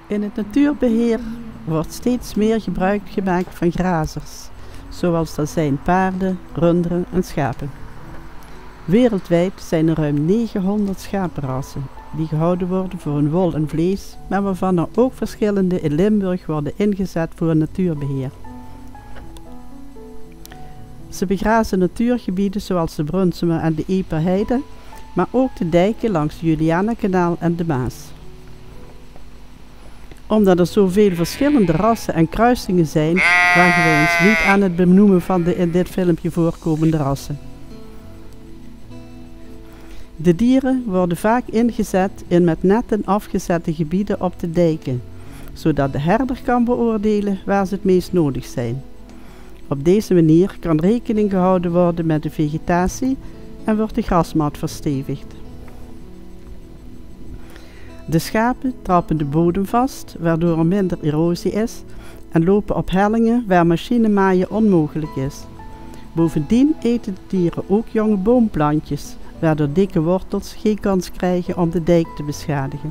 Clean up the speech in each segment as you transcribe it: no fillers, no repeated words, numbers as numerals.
In het natuurbeheer wordt steeds meer gebruik gemaakt van grazers, zoals dat zijn paarden, runderen en schapen. Wereldwijd zijn er ruim 900 schapenrassen die gehouden worden voor hun wol en vlees, maar waarvan er ook verschillende in Limburg worden ingezet voor natuurbeheer. Ze begrazen natuurgebieden zoals de Brunsumer en de Eperheide, maar ook de dijken langs het Julianakanaal en de Maas. Omdat er zoveel verschillende rassen en kruisingen zijn, wagen wij ons niet aan het benoemen van de in dit filmpje voorkomende rassen. De dieren worden vaak ingezet in met netten afgezette gebieden op de dijken, zodat de herder kan beoordelen waar ze het meest nodig zijn. Op deze manier kan rekening gehouden worden met de vegetatie en wordt de grasmat verstevigd. De schapen trappen de bodem vast, waardoor er minder erosie is, en lopen op hellingen waar machinemaaien onmogelijk is. Bovendien eten de dieren ook jonge boomplantjes, waardoor dikke wortels geen kans krijgen om de dijk te beschadigen.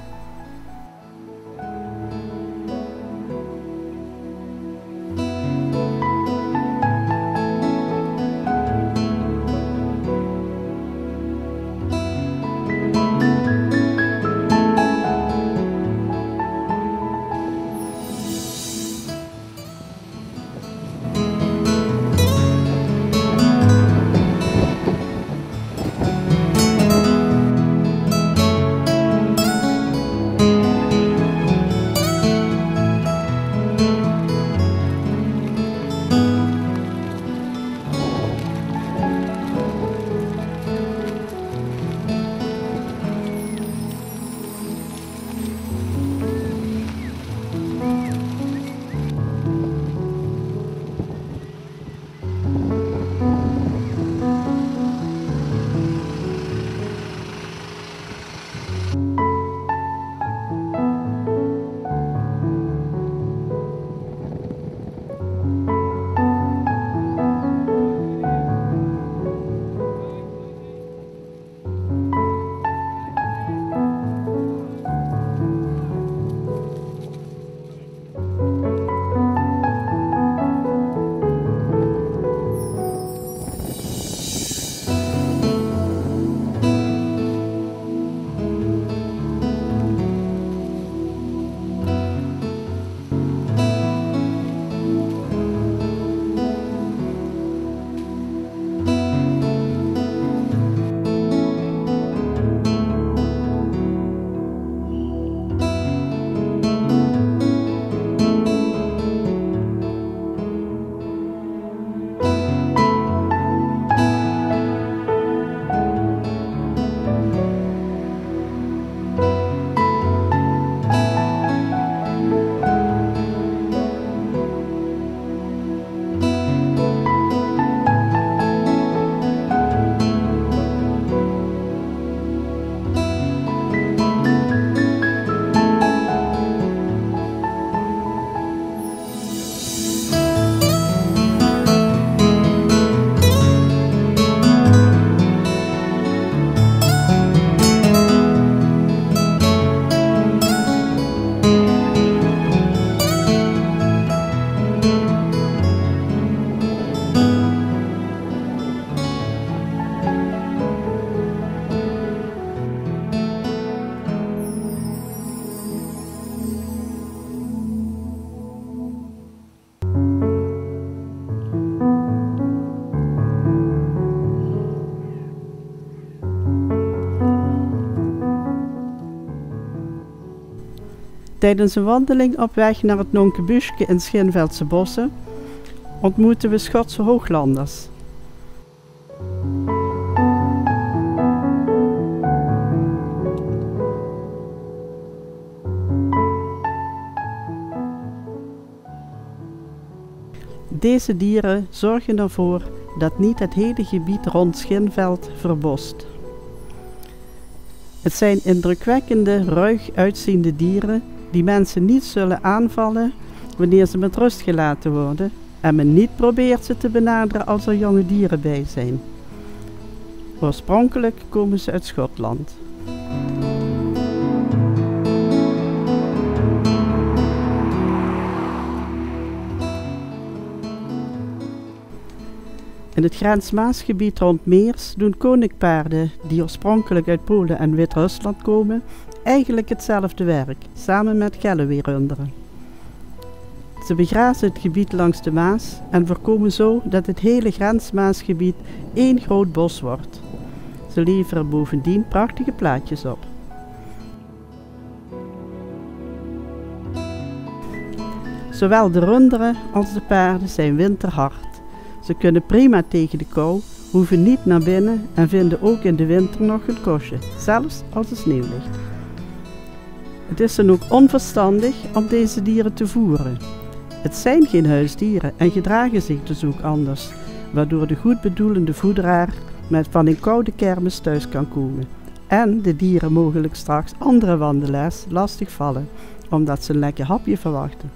Tijdens een wandeling op weg naar het Nonkebuske in Schinveldse bossen ontmoeten we Schotse hooglanders. Deze dieren zorgen ervoor dat niet het hele gebied rond Schinveld verbost. Het zijn indrukwekkende, ruig uitziende dieren die mensen niet zullen aanvallen wanneer ze met rust gelaten worden en men niet probeert ze te benaderen als er jonge dieren bij zijn. Oorspronkelijk komen ze uit Schotland. In het Grens-Maasgebied rond Meers doen koninkpaarden, die oorspronkelijk uit Polen en Wit-Rusland komen, eigenlijk hetzelfde werk, samen met Galloway-runderen. Ze begrazen het gebied langs de Maas en voorkomen zo dat het hele Grens-Maasgebied één groot bos wordt. Ze leveren bovendien prachtige plaatjes op. Zowel de runderen als de paarden zijn winterhard. Ze kunnen prima tegen de kou, hoeven niet naar binnen en vinden ook in de winter nog een kostje, zelfs als er sneeuw ligt. Het is dan ook onverstandig om deze dieren te voeren. Het zijn geen huisdieren en gedragen zich dus ook anders, waardoor de goedbedoelende voederaar van een koude kermis thuis kan komen. En de dieren mogelijk straks andere wandelaars lastig vallen, omdat ze een lekker hapje verwachten.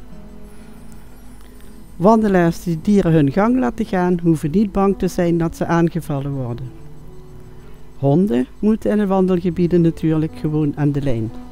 Wandelaars die dieren hun gang laten gaan, hoeven niet bang te zijn dat ze aangevallen worden. Honden moeten in de wandelgebieden natuurlijk gewoon aan de lijn.